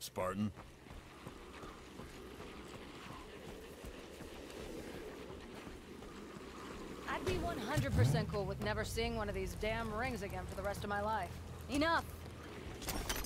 Spartan? I'd be 100% cool with never seeing one of these damn rings again for the rest of my life. Enough!